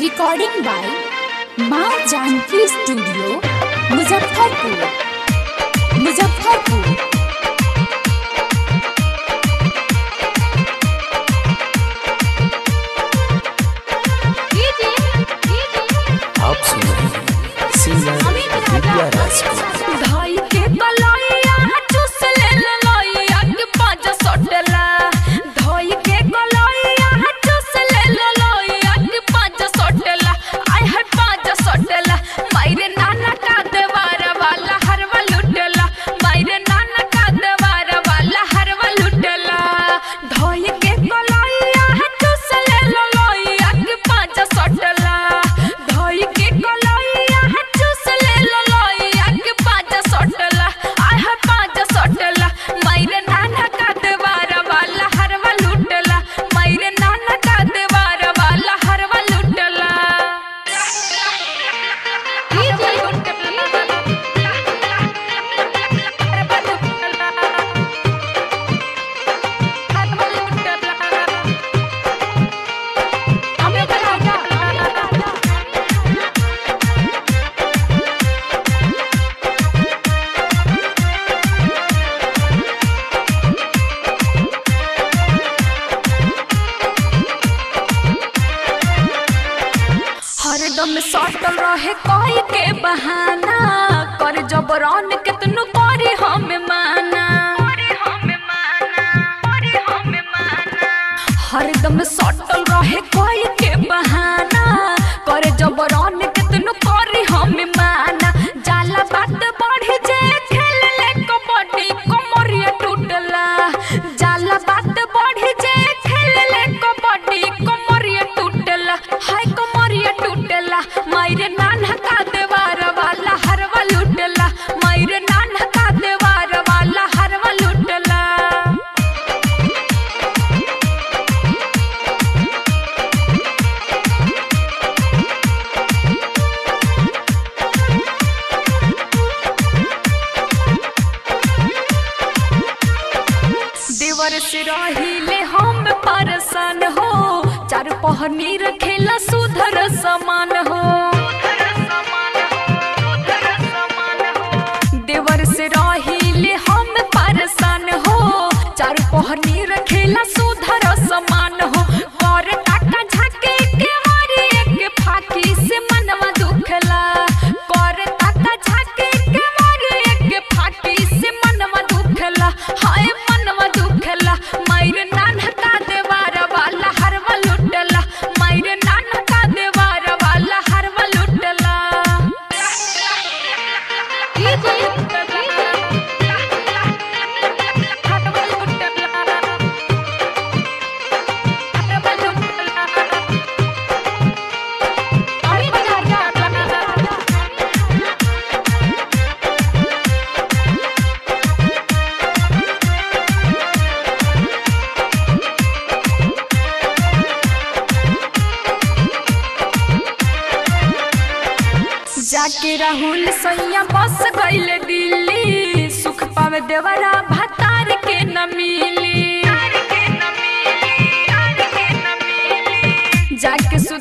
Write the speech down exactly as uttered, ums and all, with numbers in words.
Recording by माँ Janaki studio Muzaffarpur Muzaffarpur. आप सुन रहे हैं सिंगर विद्या राज को। धाई के गलैया चूस ले ललैया के पाँच सटला धाई के गलैया चूस ले ललैया के पाँच सटला आय है पाँच सटला मायरे नाना का देवार वाला हरवा लुटला मायरे नाना का देवार वाला हरवा लुटला धाई के गलैया चूस ले ललैया के पाँच सटला धाई के गलैया चूस ले ललैया के पाँच सटला आय है पाँच सटला मायरे नाना का देवार वाला हरवा लुटला मायरे नाना का देवार वाला हरवा लुटला। हरदम सटल रहे कोई के बहाना कर जबरन कितनु करी हमें माना हरदम सटल रहे कोई के बहाना कर जबरन कितनु करी हमें माना जाला बात बढ़ी जे खेल ले कबड्डी कमरिया टूटला जाला बात बढ़ी जे खेल ले कबड्डी कमरिया टूटला हाय कमरिया टूटला मायरे नाना का देवार वाला हरवा लुटला मायरे नाना का देवार वाला हरवा लुटला। देवर से रहिले हम परेशान हो चार पहनी रखेला सुधर समान हो देवर से रहिले हम परेशान हो चार पहनी रखेला सुधर समान हो कर टाका झाके के मारी एक फाकी से मनवा दुखला कर टाका झाके के मारी एक फाकी से मनवा दुखला हाय मनवा दुखला मायरे नाना का देवार वाला हरवा लुटला मायरे नाना का देवार वाला हरवा लुटला। जाके राहुल सैया बस गईले दिल्ली सुख पावे देवरा भतार के न मिली जाके